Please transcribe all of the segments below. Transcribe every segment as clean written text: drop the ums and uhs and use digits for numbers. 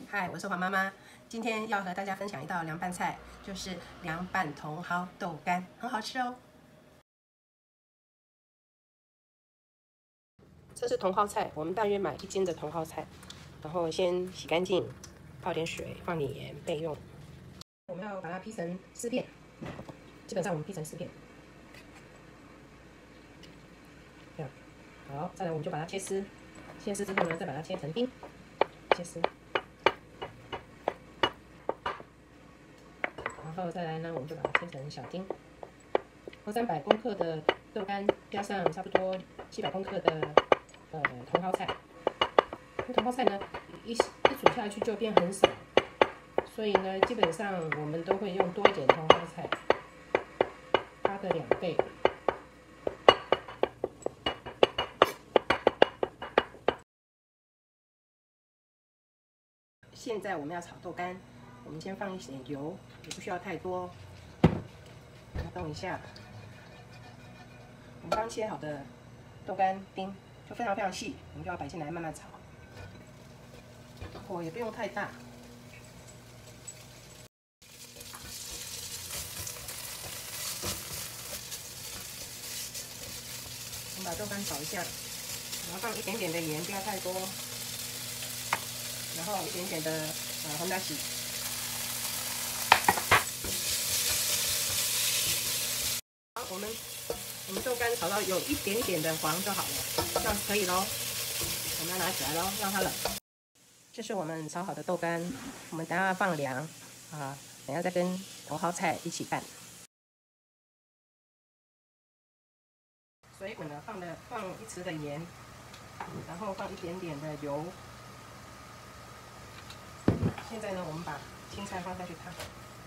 嗨，我是黄妈妈，今天要和大家分享一道凉拌菜，就是凉拌茼蒿豆干，很好吃哦。这是茼蒿菜，我们大约买1斤的茼蒿菜，然后先洗干净，泡点水，放点盐备用。我们要把它劈成4片，基本上我们劈成4片，这样。好，再来我们就把它切丝，切丝之后呢，再把它切成丁，切丝。 然后再来呢，我们就把它切成小丁。和300公克的豆干加上差不多700公克的茼蒿菜。茼蒿菜呢，一煮下去就变很少，所以呢，基本上我们都会用多一点茼蒿菜，它的2倍。现在我们要炒豆干。 我们先放一点油，也不需要太多。动一下，我们刚切好的豆干丁就非常细，我们就要摆进来慢慢炒，火也不用太大。我们把豆干炒一下，然后放一点点的盐，不要太多，然后一点点的红椒洗。 我们豆干炒到有一点点的黄就好了，这样可以咯。我们要拿起来咯，让它冷。这是我们炒好的豆干，我们等下放凉啊，等下再跟茼蒿菜一起拌。水滚了，放1匙的盐，然后放一点点的油。现在呢，我们把青菜放下去烫。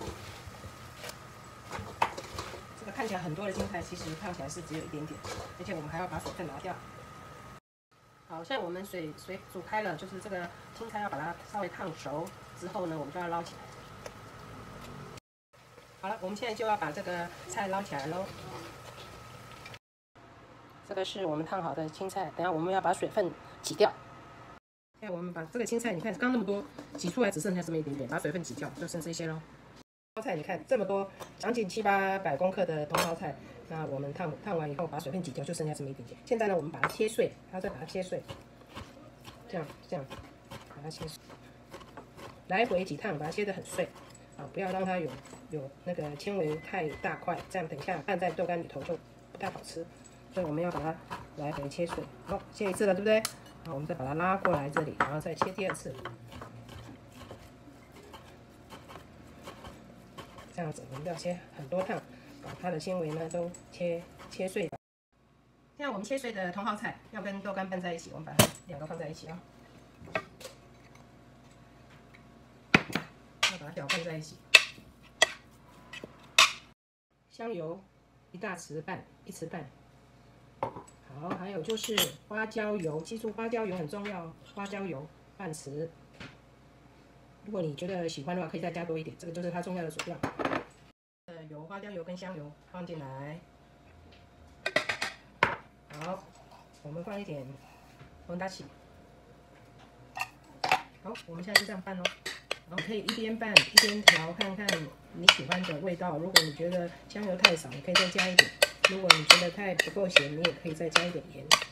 这个看起来很多的青菜，其实烫起来是只有一点点，而且我们还要把水分拿掉。好，现在我们水煮开了，就是这个青菜要把它稍微烫熟之后呢，我们就要捞起来。好了，我们现在就要把这个菜捞起来喽。这个是我们烫好的青菜，等下我们要把水分挤掉。现在我们把这个青菜，你看刚那么多，挤出来只剩下这么一点点，把水分挤掉，就剩这些喽。 茼蒿菜，你看这么多，将近700-800公克的茼蒿菜，那我们烫完以后，把水分挤掉，就剩下这么一点点。现在呢，我们把它切碎，还要再把它切碎，这样把它切碎，来回几趟，把它切得很碎，啊，不要让它有那个纤维太大块，这样等一下拌在豆干里头就不太好吃。所以我们要把它来回切碎。好，切1次了，对不对？好，我们再把它拉过来这里，然后再切第2次。 这样子，我们要切很多趟，把它的纤维呢都切碎。现在我们切碎的茼蒿菜要跟豆干拌在一起，我们把它2个放在一起啊，要把它搅拌在一起。香油1大匙半，1匙半。好，还有就是花椒油，记住花椒油很重要哦，花椒油半匙。 如果你觉得喜欢的话，可以再加多一点，这个就是它重要的佐料。油、花椒油跟香油放进来。好，我们放一点红大起。好，我们现在就这样拌咯。然后可以一边拌一边调，看看你喜欢的味道。如果你觉得香油太少，你可以再加一点；如果你觉得太不够咸，你也可以再加一点盐。